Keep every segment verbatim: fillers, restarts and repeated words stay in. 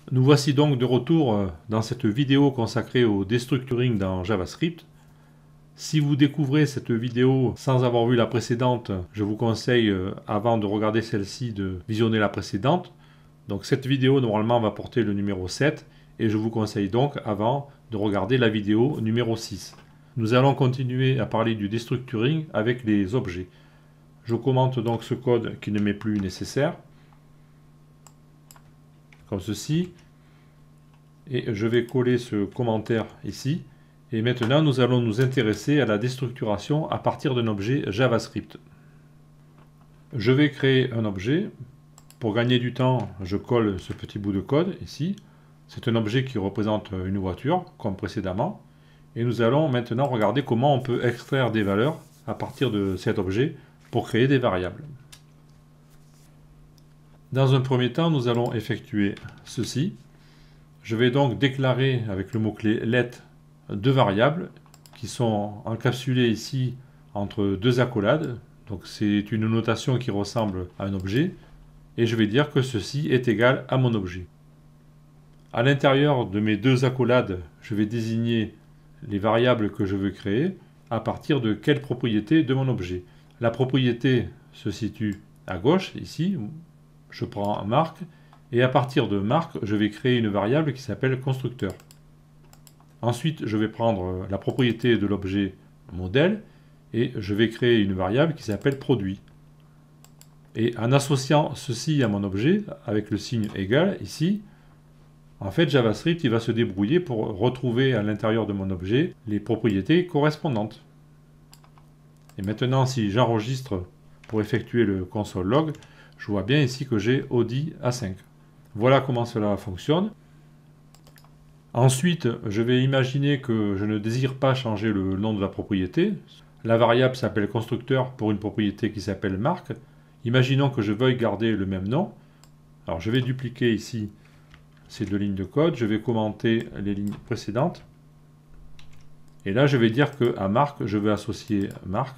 Nous voici donc de retour dans cette vidéo consacrée au destructuring dans JavaScript. Si vous découvrez cette vidéo sans avoir vu la précédente, je vous conseille, avant de regarder celle-ci, de visionner la précédente. Donc cette vidéo normalement va porter le numéro sept et je vous conseille donc avant de regarder la vidéo numéro six. Nous allons continuer à parler du destructuring avec les objets. Je commente donc ce code qui ne m'est plus nécessaire, comme ceci, et je vais coller ce commentaire ici. Et maintenant nous allons nous intéresser à la déstructuration à partir d'un objet JavaScript. Je vais créer un objet. Pour gagner du temps, je colle ce petit bout de code ici. C'est un objet qui représente une voiture, comme précédemment. Et nous allons maintenant regarder comment on peut extraire des valeurs à partir de cet objet pour créer des variables. Dans un premier temps, nous allons effectuer ceci. Je vais donc déclarer avec le mot-clé let deux variables qui sont encapsulées ici entre deux accolades. Donc c'est une notation qui ressemble à un objet. Et je vais dire que ceci est égal à mon objet. À l'intérieur de mes deux accolades, je vais désigner les variables que je veux créer à partir de quelle propriété de mon objet. La propriété se situe à gauche, ici. Je prends marque, et à partir de marque, je vais créer une variable qui s'appelle constructeur. Ensuite, je vais prendre la propriété de l'objet modèle, et je vais créer une variable qui s'appelle produit. Et en associant ceci à mon objet, avec le signe égal, ici, en fait, JavaScript il va se débrouiller pour retrouver à l'intérieur de mon objet les propriétés correspondantes. Et maintenant, si j'enregistre pour effectuer le console log, je vois bien ici que j'ai Audi A cinq. Voilà comment cela fonctionne. Ensuite, je vais imaginer que je ne désire pas changer le nom de la propriété. La variable s'appelle constructeur pour une propriété qui s'appelle marque. Imaginons que je veuille garder le même nom. Alors je vais dupliquer ici ces deux lignes de code. Je vais commenter les lignes précédentes. Et là, je vais dire qu'à marque, je vais associer marque.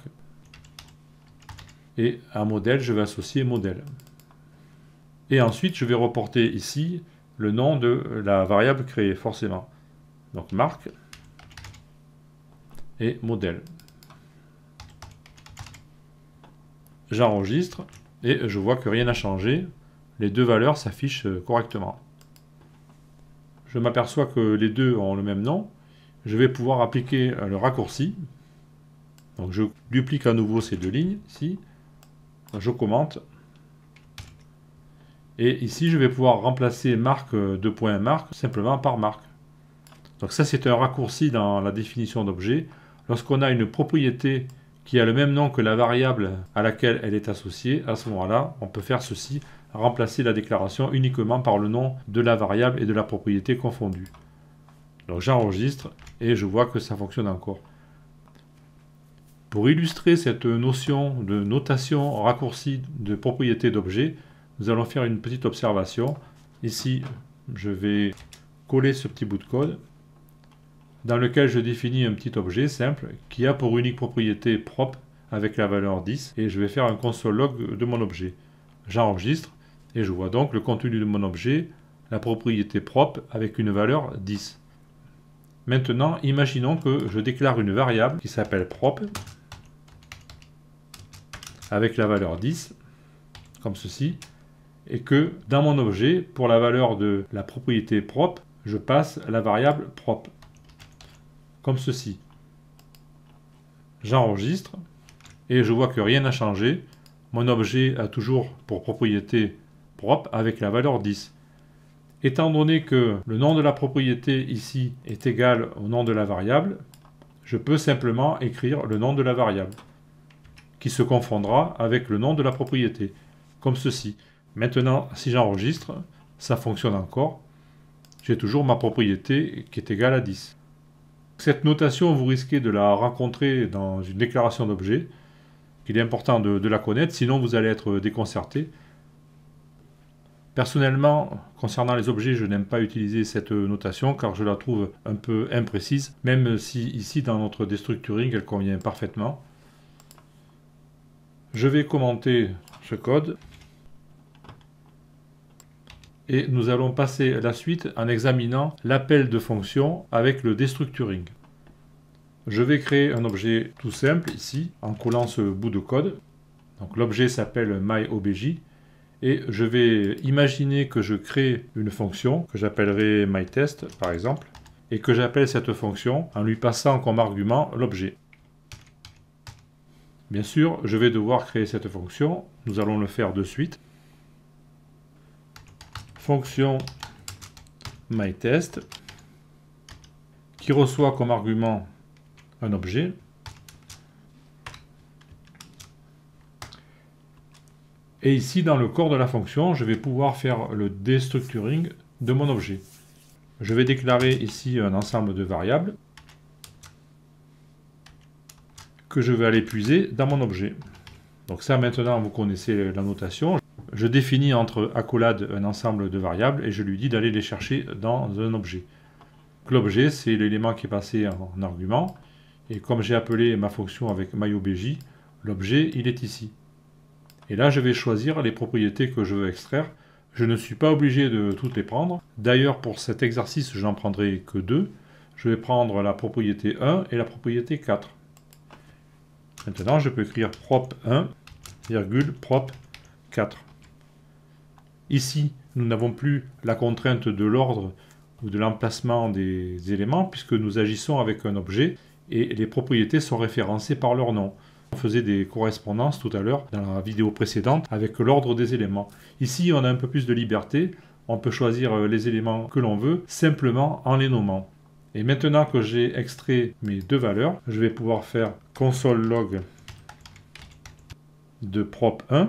Et à modèle, je vais associer modèle. Et ensuite, je vais reporter ici le nom de la variable créée, forcément. Donc marque et modèle. J'enregistre et je vois que rien n'a changé. Les deux valeurs s'affichent correctement. Je m'aperçois que les deux ont le même nom. Je vais pouvoir appliquer le raccourci. Donc je duplique à nouveau ces deux lignes ici. Je commente. Et ici, je vais pouvoir remplacer marque de point marque simplement par marque. Donc ça, c'est un raccourci dans la définition d'objet. Lorsqu'on a une propriété qui a le même nom que la variable à laquelle elle est associée, à ce moment-là, on peut faire ceci, remplacer la déclaration uniquement par le nom de la variable et de la propriété confondue. Donc j'enregistre et je vois que ça fonctionne encore. Pour illustrer cette notion de notation raccourci de propriété d'objet, nous allons faire une petite observation. Ici, je vais coller ce petit bout de code dans lequel je définis un petit objet simple qui a pour unique propriété propre avec la valeur dix et je vais faire un console log de mon objet. J'enregistre et je vois donc le contenu de mon objet, la propriété propre avec une valeur dix. Maintenant, imaginons que je déclare une variable qui s'appelle propre avec la valeur dix, comme ceci, et que dans mon objet, pour la valeur de la propriété propre, je passe la variable propre, comme ceci. J'enregistre, et je vois que rien n'a changé. Mon objet a toujours pour propriété propre avec la valeur dix. Étant donné que le nom de la propriété ici est égal au nom de la variable, je peux simplement écrire le nom de la variable, qui se confondra avec le nom de la propriété, comme ceci. Maintenant, si j'enregistre, ça fonctionne encore. J'ai toujours ma propriété qui est égale à dix. Cette notation, vous risquez de la rencontrer dans une déclaration d'objet. Il est important de, de la connaître, sinon vous allez être déconcerté. Personnellement, concernant les objets, je n'aime pas utiliser cette notation car je la trouve un peu imprécise, même si ici dans notre destructuring, elle convient parfaitement. Je vais commenter ce code. Et nous allons passer la suite en examinant l'appel de fonction avec le destructuring. Je vais créer un objet tout simple ici, en collant ce bout de code. Donc l'objet s'appelle myobj. Et je vais imaginer que je crée une fonction que j'appellerai myTest par exemple, et que j'appelle cette fonction en lui passant comme argument l'objet. Bien sûr, je vais devoir créer cette fonction, nous allons le faire de suite. Fonction myTest qui reçoit comme argument un objet. Et ici, dans le corps de la fonction, je vais pouvoir faire le destructuring de mon objet. Je vais déclarer ici un ensemble de variables que je vais aller puiser dans mon objet. Donc ça, maintenant, vous connaissez la notation. Je définis entre accolades un ensemble de variables et je lui dis d'aller les chercher dans un objet. L'objet, c'est l'élément qui est passé en argument. Et comme j'ai appelé ma fonction avec myobj, l'objet, il est ici. Et là, je vais choisir les propriétés que je veux extraire. Je ne suis pas obligé de toutes les prendre. D'ailleurs, pour cet exercice, je n'en prendrai que deux. Je vais prendre la propriété un et la propriété quatre. Maintenant, je peux écrire prop un, virgule, prop quatre. Ici, nous n'avons plus la contrainte de l'ordre ou de l'emplacement des éléments, puisque nous agissons avec un objet et les propriétés sont référencées par leur nom. On faisait des correspondances tout à l'heure dans la vidéo précédente avec l'ordre des éléments. Ici, on a un peu plus de liberté. On peut choisir les éléments que l'on veut simplement en les nommant. Et maintenant que j'ai extrait mes deux valeurs, je vais pouvoir faire console log de prop un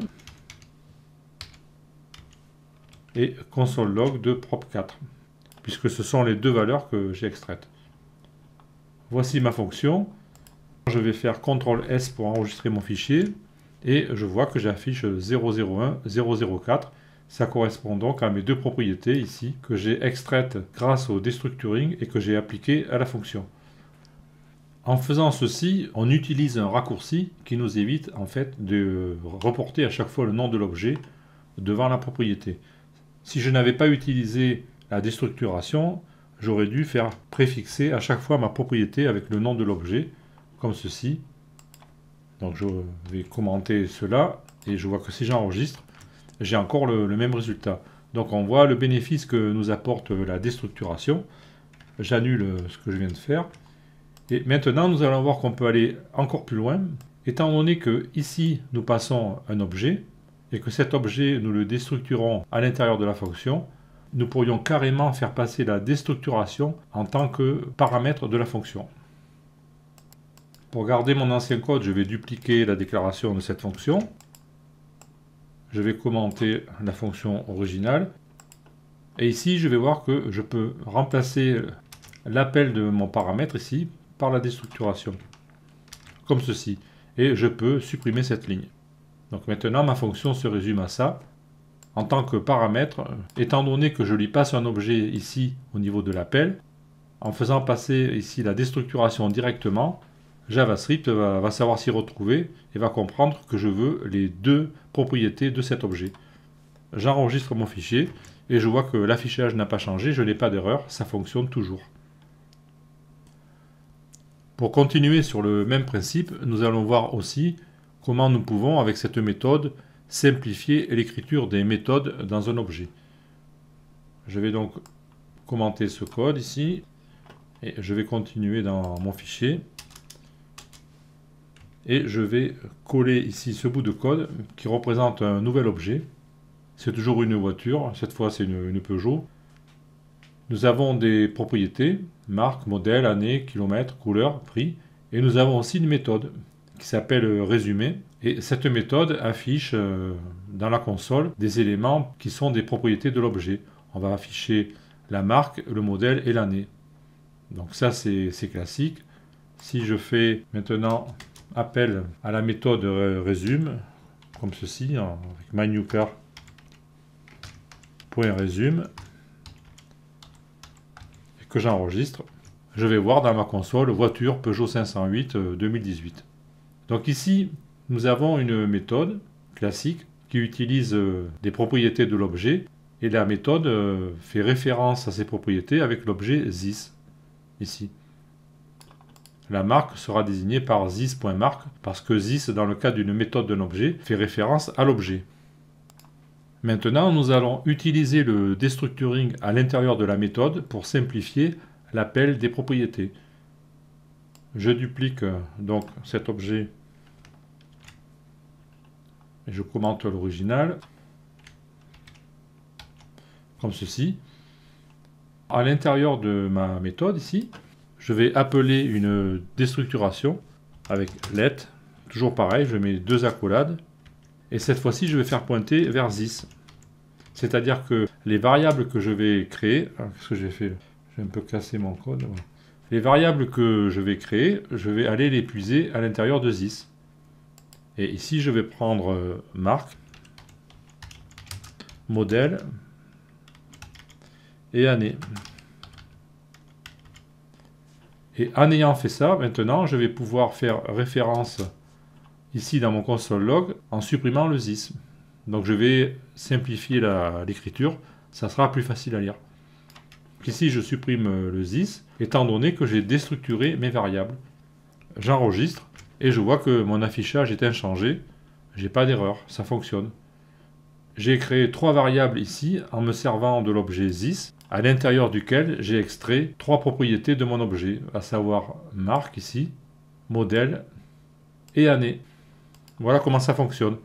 et console log de prop quatre, puisque ce sont les deux valeurs que j'ai extraites. Voici ma fonction. Je vais faire contrôle S pour enregistrer mon fichier et je vois que j'affiche zéro zéro un zéro zéro quatre. Ça correspond donc à mes deux propriétés ici que j'ai extraites grâce au destructuring et que j'ai appliqué à la fonction. En faisant ceci, on utilise un raccourci qui nous évite en fait de reporter à chaque fois le nom de l'objet devant la propriété. Si je n'avais pas utilisé la déstructuration, j'aurais dû faire préfixer à chaque fois ma propriété avec le nom de l'objet, comme ceci. Donc je vais commenter cela et je vois que si j'enregistre, j'ai encore le, le même résultat. Donc on voit le bénéfice que nous apporte la déstructuration. J'annule ce que je viens de faire. Et maintenant, nous allons voir qu'on peut aller encore plus loin. Étant donné que ici, nous passons un objet et que cet objet, nous le déstructurons à l'intérieur de la fonction, nous pourrions carrément faire passer la déstructuration en tant que paramètre de la fonction. Pour garder mon ancien code, je vais dupliquer la déclaration de cette fonction. Je vais commenter la fonction originale. Et ici, je vais voir que je peux remplacer l'appel de mon paramètre ici par la déstructuration. Comme ceci. Et je peux supprimer cette ligne. Donc maintenant, ma fonction se résume à ça. En tant que paramètre, étant donné que je lui passe un objet ici au niveau de l'appel, en faisant passer ici la déstructuration directement, JavaScript va, va savoir s'y retrouver et va comprendre que je veux les deux propriétés de cet objet. J'enregistre mon fichier et je vois que l'affichage n'a pas changé, je n'ai pas d'erreur, ça fonctionne toujours. Pour continuer sur le même principe, nous allons voir aussi comment nous pouvons, avec cette méthode, simplifier l'écriture des méthodes dans un objet. Je vais donc commenter ce code ici et je vais continuer dans mon fichier. Et je vais coller ici ce bout de code qui représente un nouvel objet. C'est toujours une voiture, cette fois c'est une, une Peugeot. Nous avons des propriétés, marque, modèle, année, kilomètre, couleur, prix. Et nous avons aussi une méthode qui s'appelle résumé. Et cette méthode affiche euh, dans la console des éléments qui sont des propriétés de l'objet. On va afficher la marque, le modèle et l'année. Donc ça c'est classique. Si je fais maintenant appel à la méthode résume, comme ceci, avec mynewcar.resume, et que j'enregistre, je vais voir dans ma console voiture Peugeot cinq cent huit deux mille dix-huit. Donc ici, nous avons une méthode classique qui utilise des propriétés de l'objet Et la méthode euh, fait référence à ces propriétés avec l'objet this, ici. La marque sera désignée par this.marque parce que this, dans le cas d'une méthode d'un objet, fait référence à l'objet. Maintenant, nous allons utiliser le destructuring à l'intérieur de la méthode pour simplifier l'appel des propriétés. Je duplique donc cet objet et je commente l'original comme ceci. À l'intérieur de ma méthode ici, je vais appeler une déstructuration avec let. Toujours pareil, je mets deux accolades. Et cette fois-ci, je vais faire pointer vers this. C'est-à-dire que les variables que je vais créer... Qu'est-ce que j'ai fait? J'ai un peu cassé mon code. Voilà. Les variables que je vais créer, je vais aller les puiser à l'intérieur de this. Et ici, je vais prendre euh, marque, modèle et année. Et en ayant fait ça, maintenant, je vais pouvoir faire référence ici dans mon console log en supprimant le this. Donc je vais simplifier l'écriture, ça sera plus facile à lire. Ici, je supprime le this, étant donné que j'ai déstructuré mes variables. J'enregistre et je vois que mon affichage est inchangé. J'ai pas d'erreur, ça fonctionne. J'ai créé trois variables ici en me servant de l'objet this, à l'intérieur duquel j'ai extrait trois propriétés de mon objet, à savoir marque ici, modèle et année. Voilà comment ça fonctionne.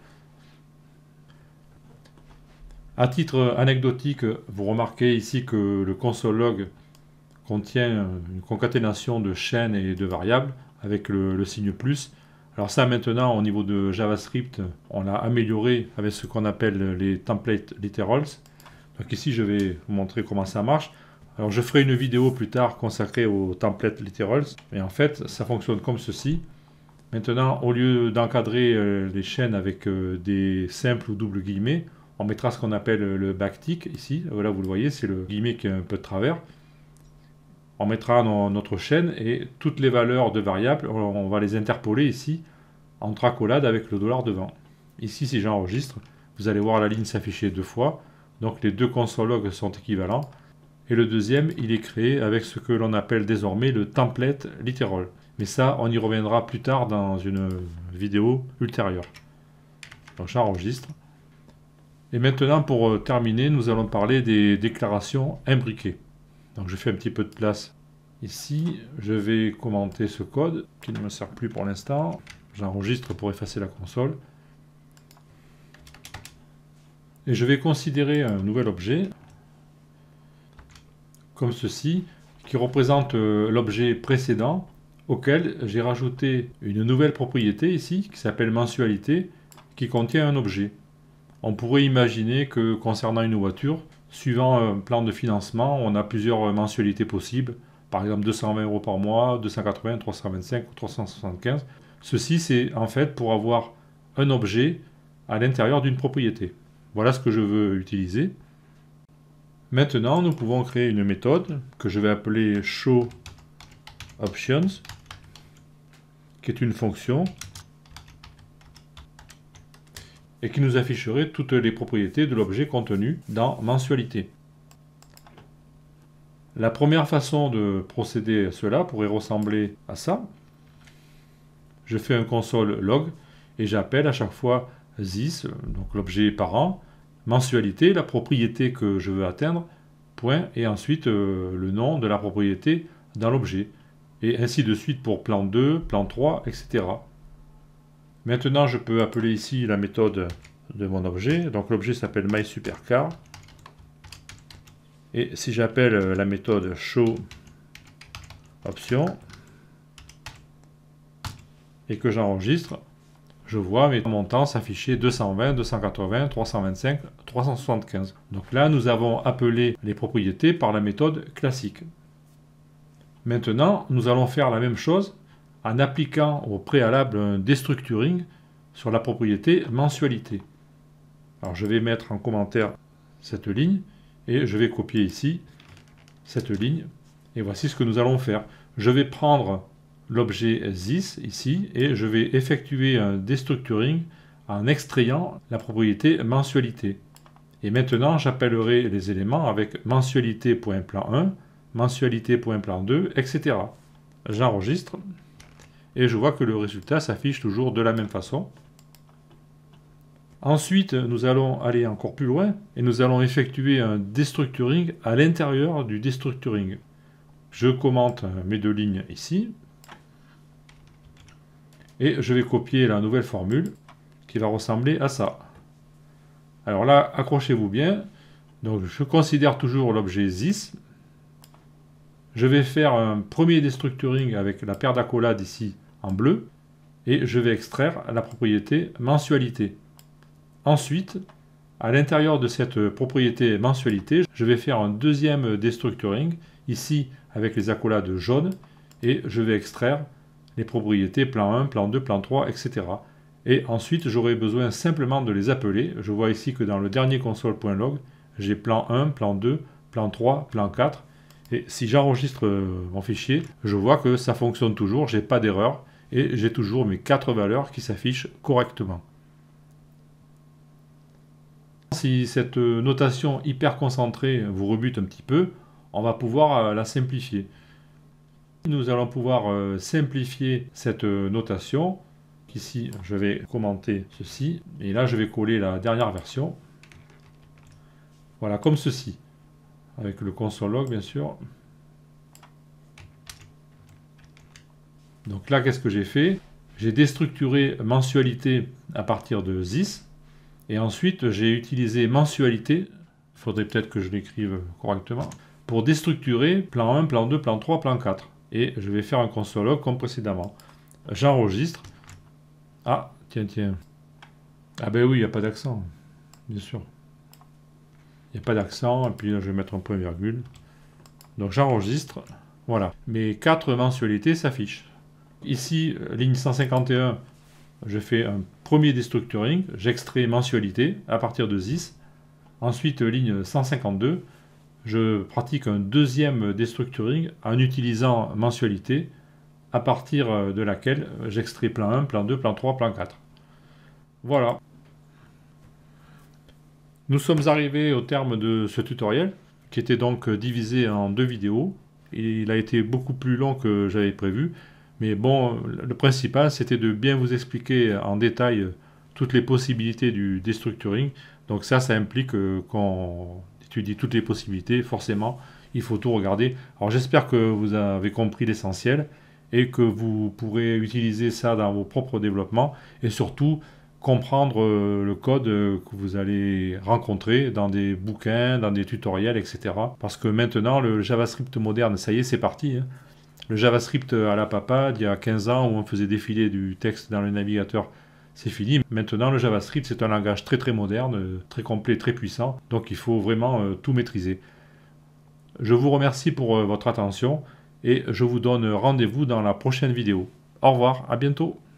À titre anecdotique, vous remarquez ici que le console log contient une concaténation de chaînes et de variables avec le, le signe plus. Alors ça maintenant au niveau de JavaScript, on l'a amélioré avec ce qu'on appelle les template literals. Donc ici je vais vous montrer comment ça marche. Alors je ferai une vidéo plus tard consacrée aux template literals. Mais en fait ça fonctionne comme ceci. Maintenant au lieu d'encadrer euh, les chaînes avec euh, des simples ou doubles guillemets, on mettra ce qu'on appelle le backtick ici. Voilà, vous le voyez, c'est le guillemet qui est un peu de travers. On mettra dans notre chaîne et toutes les valeurs de variables, on va les interpoler ici entre accolades avec le dollar devant. Ici, si j'enregistre, vous allez voir la ligne s'afficher deux fois. Donc les deux console logs sont équivalents. Et le deuxième, il est créé avec ce que l'on appelle désormais le template literal. Mais ça, on y reviendra plus tard dans une vidéo ultérieure. Donc j'enregistre. Et maintenant, pour terminer, nous allons parler des déclarations imbriquées. Donc je fais un petit peu de place ici. Je vais commenter ce code qui ne me sert plus pour l'instant. J'enregistre pour effacer la console. Et je vais considérer un nouvel objet comme ceci, qui représente l'objet précédent auquel j'ai rajouté une nouvelle propriété ici, qui s'appelle mensualité, qui contient un objet. On pourrait imaginer que concernant une voiture, suivant un plan de financement, on a plusieurs mensualités possibles. Par exemple deux cent vingt euros par mois, deux cent quatre-vingts, trois cent vingt-cinq ou trois cent soixante-quinze. Ceci, c'est en fait pour avoir un objet à l'intérieur d'une propriété. Voilà ce que je veux utiliser. Maintenant, nous pouvons créer une méthode que je vais appeler showOptions, qui est une fonction et qui nous afficherait toutes les propriétés de l'objet contenu dans mensualité. La première façon de procéder à cela pourrait ressembler à ça. Je fais un console log et j'appelle à chaque fois this, donc l'objet parent, mensualité, la propriété que je veux atteindre, point, et ensuite euh, le nom de la propriété dans l'objet. Et ainsi de suite pour plan deux, plan trois, et cetera. Maintenant, je peux appeler ici la méthode de mon objet. Donc l'objet s'appelle mySupercar. Et si j'appelle la méthode showOption et que j'enregistre, je vois mes montants s'afficher deux cent vingt, deux cent quatre-vingts, trois cent vingt-cinq, trois cent soixante-quinze. Donc là, nous avons appelé les propriétés par la méthode classique. Maintenant, nous allons faire la même chose en appliquant au préalable un destructuring sur la propriété mensualité. Alors je vais mettre en commentaire cette ligne et je vais copier ici cette ligne et voici ce que nous allons faire. Je vais prendre l'objet this ici et je vais effectuer un destructuring en extrayant la propriété mensualité. Et maintenant, j'appellerai les éléments avec mensualité.plan un, mensualité.plan deux, et cetera. J'enregistre et je vois que le résultat s'affiche toujours de la même façon. Ensuite, nous allons aller encore plus loin et nous allons effectuer un destructuring à l'intérieur du destructuring. Je commente mes deux lignes ici et je vais copier la nouvelle formule qui va ressembler à ça. Alors là, accrochez-vous bien. Donc, je considère toujours l'objet this. Je vais faire un premier destructuring avec la paire d'accolades ici en bleu et je vais extraire la propriété mensualité. Ensuite, à l'intérieur de cette propriété mensualité, je vais faire un deuxième destructuring, ici avec les accolades jaunes, et je vais extraire les propriétés plan un, plan deux, plan trois, et cetera. Et ensuite, j'aurai besoin simplement de les appeler. Je vois ici que dans le dernier console.log, j'ai plan un, plan deux, plan trois, plan quatre. Et si j'enregistre mon fichier, je vois que ça fonctionne toujours, j'ai pas d'erreur, et j'ai toujours mes quatre valeurs qui s'affichent correctement. Si cette notation hyper concentrée vous rebute un petit peu, on va pouvoir la simplifier. Nous allons pouvoir simplifier cette notation. Ici, je vais commenter ceci, et là, je vais coller la dernière version. Voilà, comme ceci, avec le console log, bien sûr. Donc là, qu'est-ce que j'ai fait? J'ai déstructuré mensualité à partir de this. Et ensuite, j'ai utilisé mensualité, il faudrait peut-être que je l'écrive correctement, pour déstructurer plan un, plan deux, plan trois, plan quatre. Et je vais faire un console log comme précédemment. J'enregistre. Ah, tiens, tiens. Ah ben oui, il n'y a pas d'accent, bien sûr. Il n'y a pas d'accent, et puis là, je vais mettre un point virgule. Donc j'enregistre. Voilà. Mes quatre mensualités s'affichent. Ici, ligne cent cinquante et un, je fais un premier destructuring, j'extrais mensualité à partir de this. Ensuite, ligne cent cinquante-deux, je pratique un deuxième destructuring en utilisant mensualité, à partir de laquelle j'extrais plan un, plan deux, plan trois, plan quatre. Voilà. Nous sommes arrivés au terme de ce tutoriel, qui était donc divisé en deux vidéos. Il a été beaucoup plus long que j'avais prévu. Mais bon, le principal, c'était de bien vous expliquer en détail toutes les possibilités du destructuring. Donc ça, ça implique qu'on étudie toutes les possibilités. Forcément, il faut tout regarder. Alors j'espère que vous avez compris l'essentiel et que vous pourrez utiliser ça dans vos propres développements et surtout comprendre le code que vous allez rencontrer dans des bouquins, dans des tutoriels, et cetera. Parce que maintenant, le JavaScript moderne, ça y est, c'est parti, hein. Le JavaScript à la papa, d'il y a quinze ans, où on faisait défiler du texte dans le navigateur, c'est fini. Maintenant, le JavaScript, c'est un langage très très moderne, très complet, très puissant. Donc, il faut vraiment euh, tout maîtriser. Je vous remercie pour euh, votre attention et je vous donne rendez-vous dans la prochaine vidéo. Au revoir, à bientôt.